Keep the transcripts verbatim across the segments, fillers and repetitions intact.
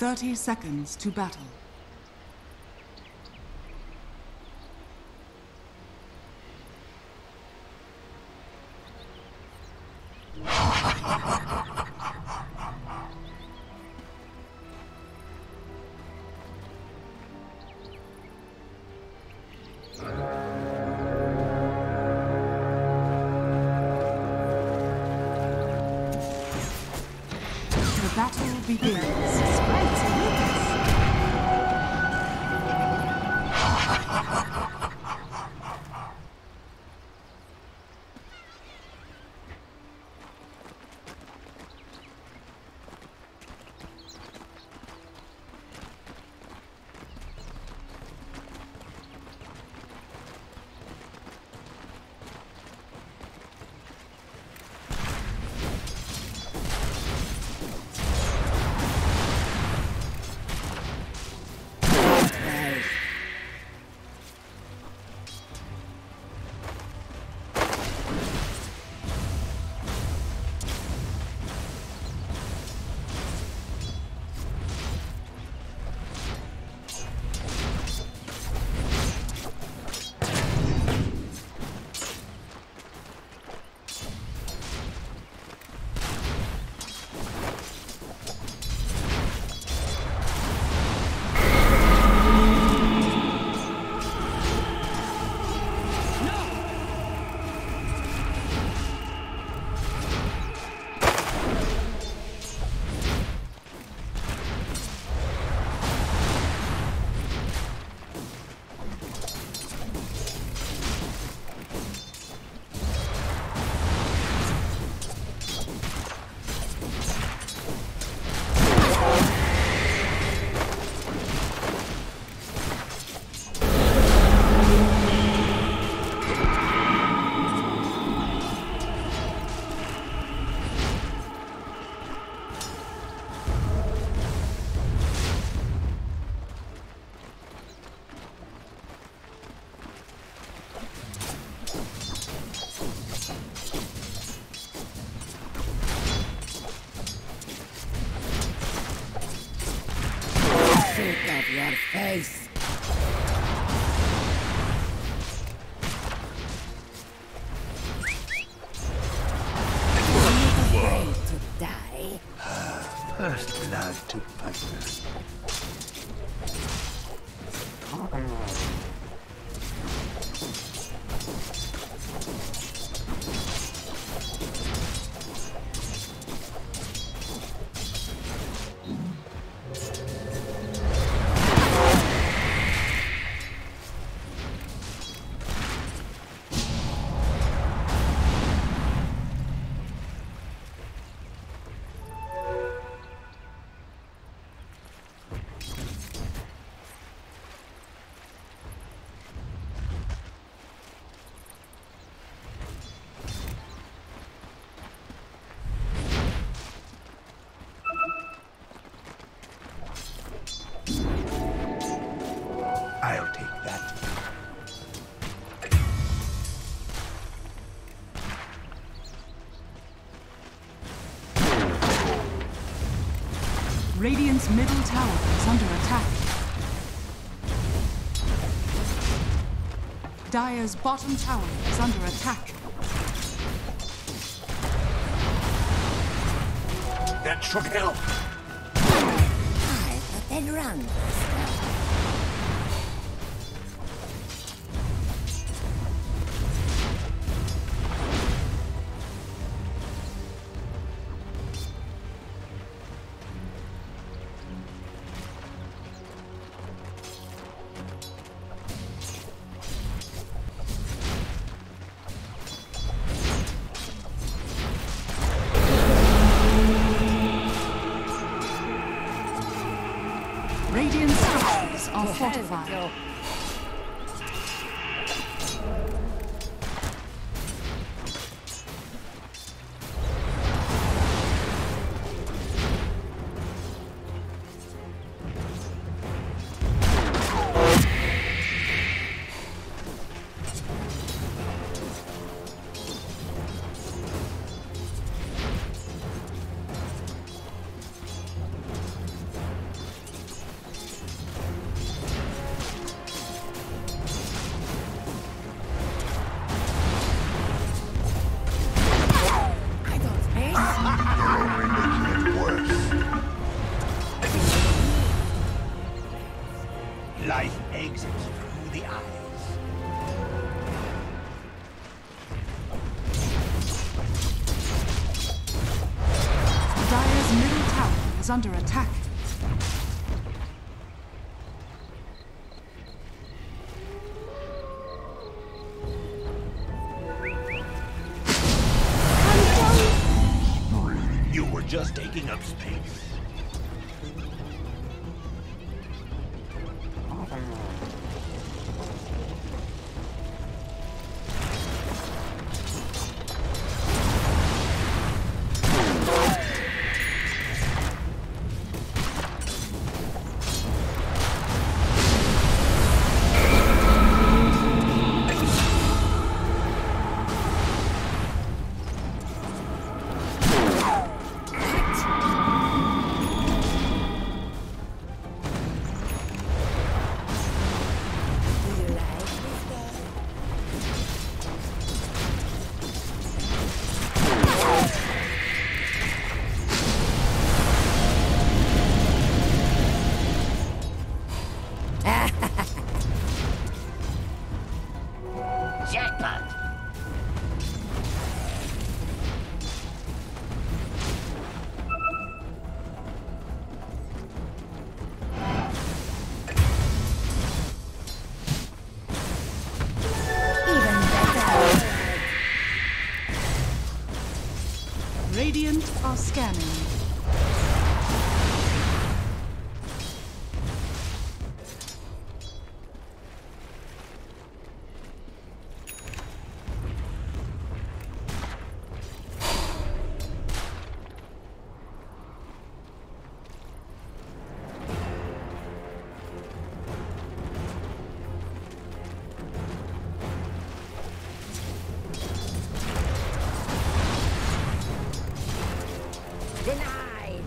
thirty seconds to battle. The battle begins. Of your face. Afraid to die. First blood to partner. I'll take that. Radiant's middle tower is under attack. Dire's bottom tower is under attack. That should help. I thought they'd run this time. Radiant's structures are fortified. is under attack. You were just taking up space. Jackpot! Even better! Radiant are scanning. Denied!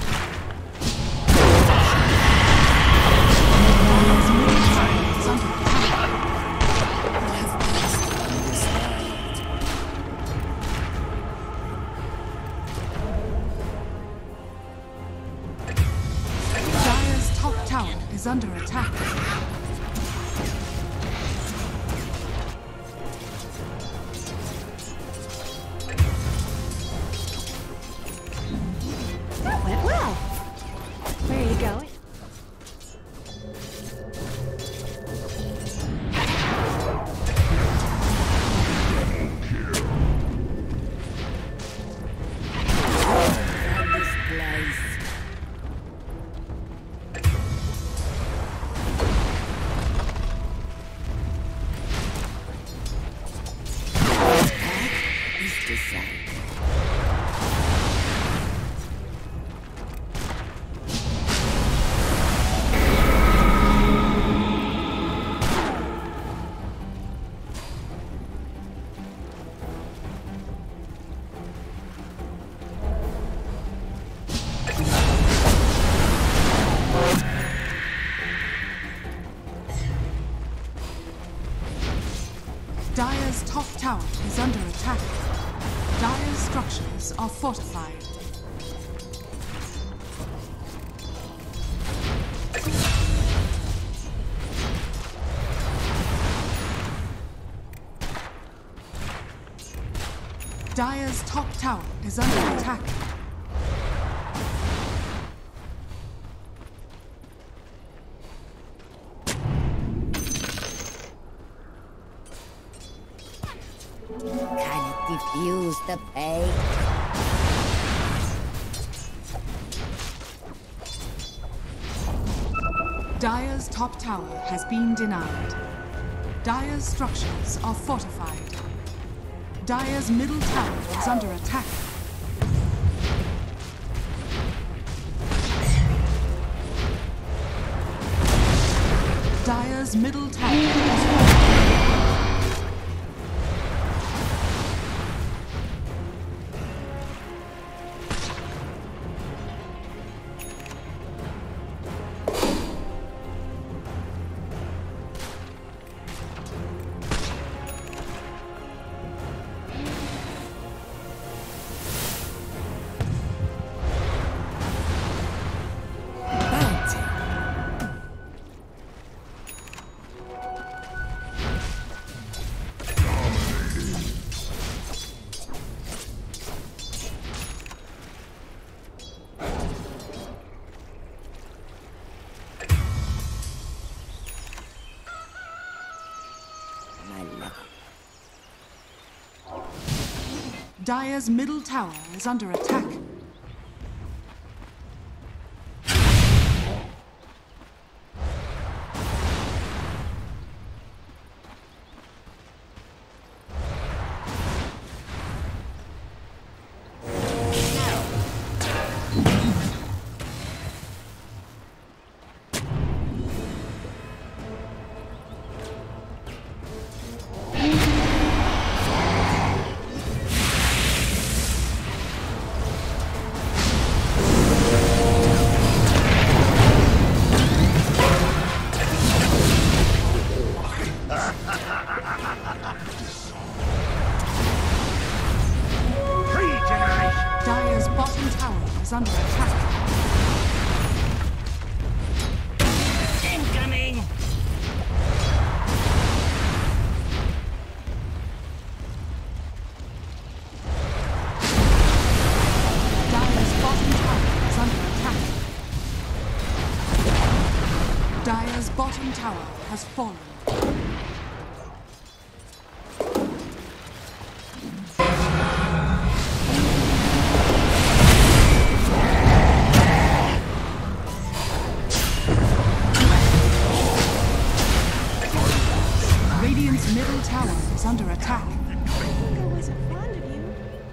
Is under attack. Dire's top tower is under attack. That went well. Where are you going? This place. That is decided. Dire's top tower is under attack. Dire's structures are fortified. Dire's top tower is under attack. Can it diffuse the pain? Dire's top tower has been denied. Dire's structures are fortified. Dire's middle tower is under attack. Dire's middle tower is fortified. Dire's middle tower is under attack. Dire's bottom tower is under attack. Incoming! Dire's bottom tower is under attack. Dire's bottom tower has fallen. Radiant's middle tower is under attack. I think I wasn't fond of you.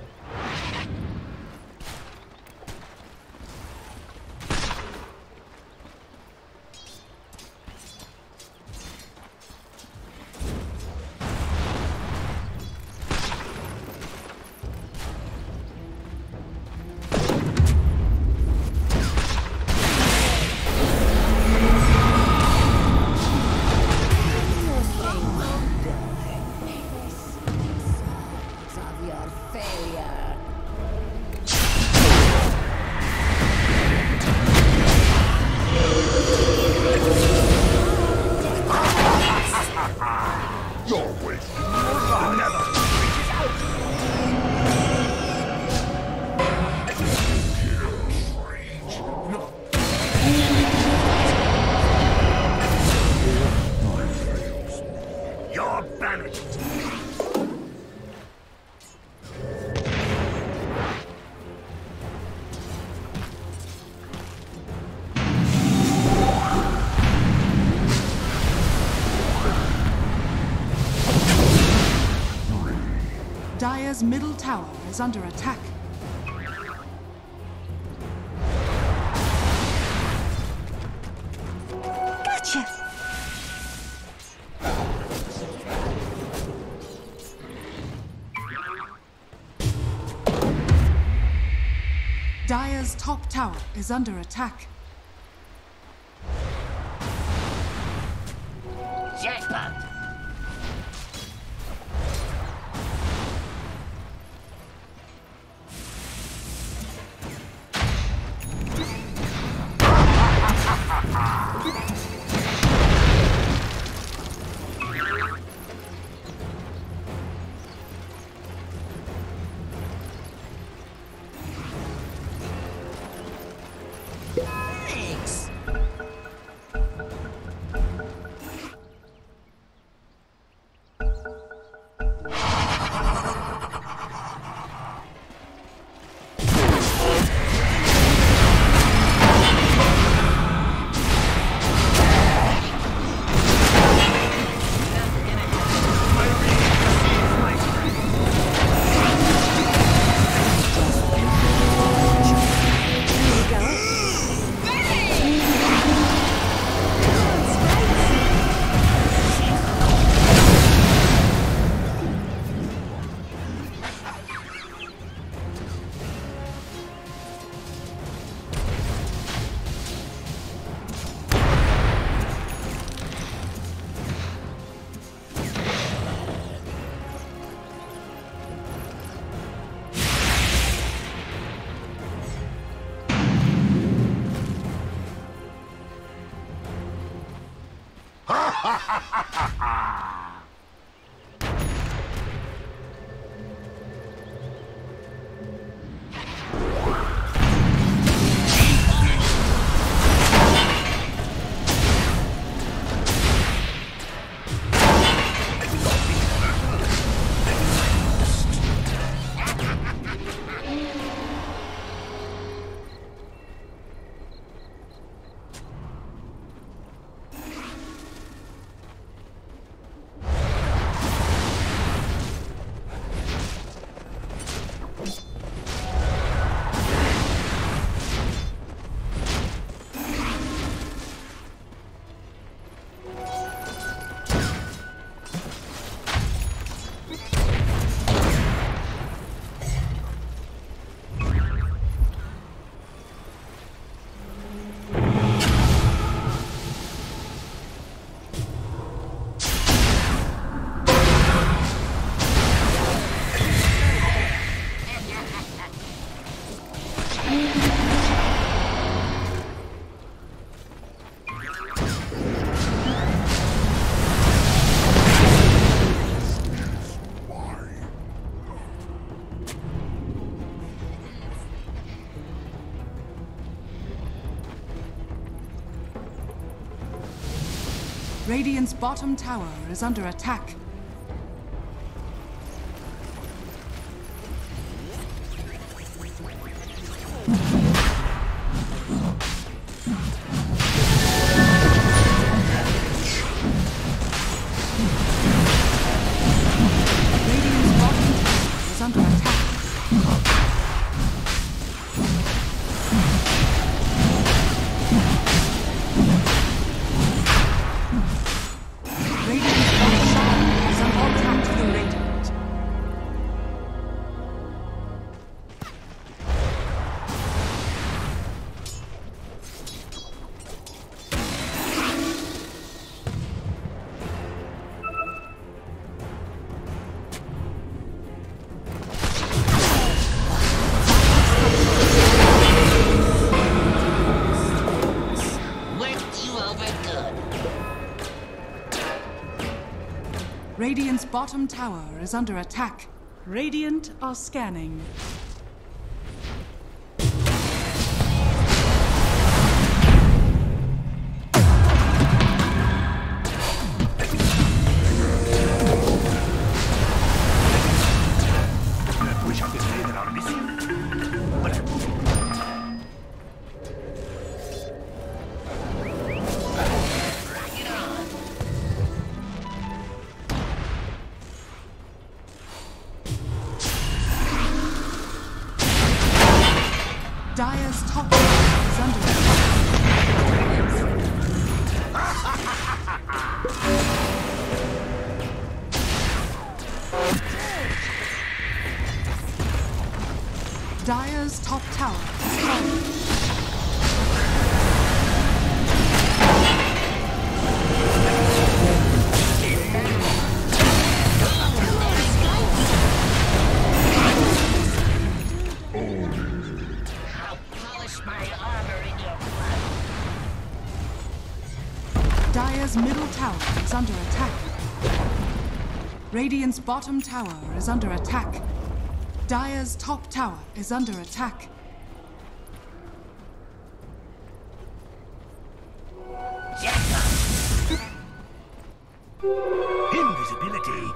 Of your failure. You're wasting another reaches out. You're banished. Dire's middle tower is under attack. Gotcha! Dire's top tower is under attack. Jackpot! Thanks! Radiant's bottom tower is under attack. Radiant's bottom tower is under attack. Radiant are scanning. Dire's top tower is under attack. Dire's top tower is falling. Dire's middle tower is under attack. Radiant's bottom tower is under attack. Dire's top tower is under attack. Invisibility.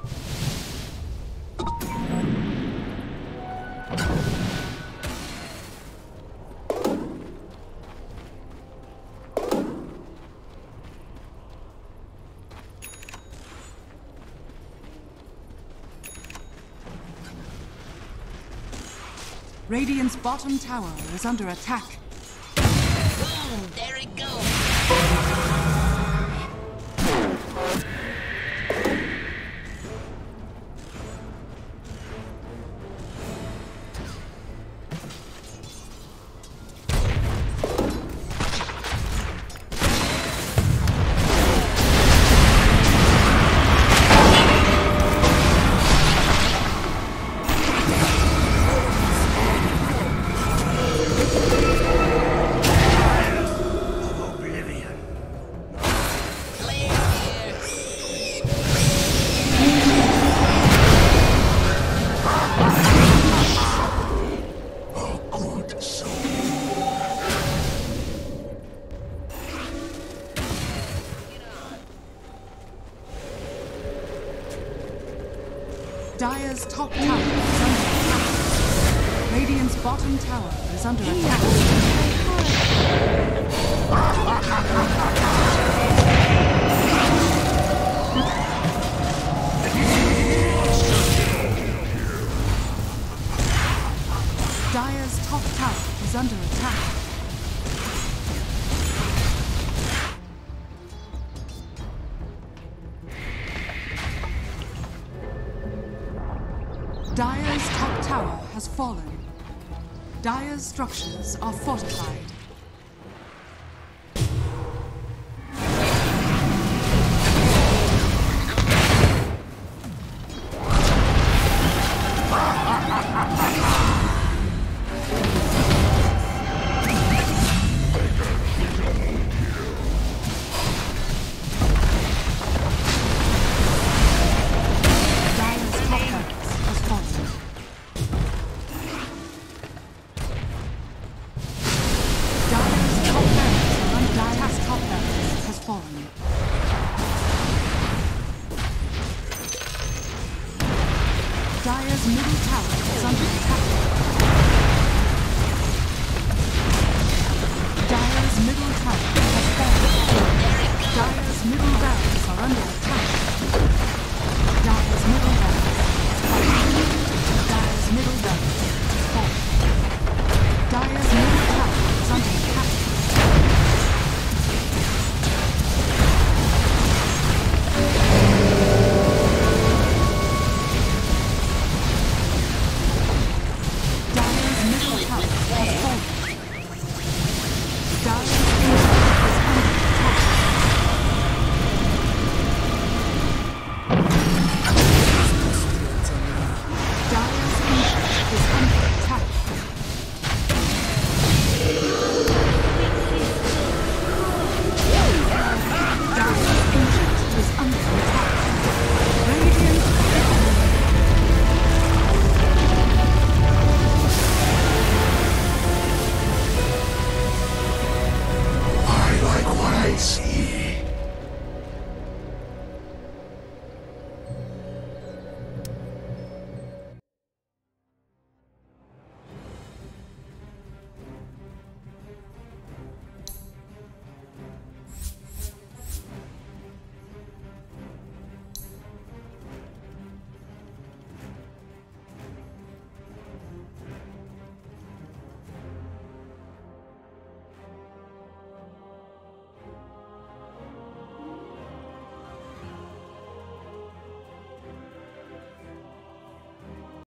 Radiant's bottom tower is under attack. Boom! There it goes! Dire's top tower is under attack. Radiant's bottom tower is under attack. Dire's top tower is under attack. Dire's top tower has fallen. Dire's structures are fortified. middle tower is under attack. Dire's middle tower has fallen. Dire's middle barracks are under attack.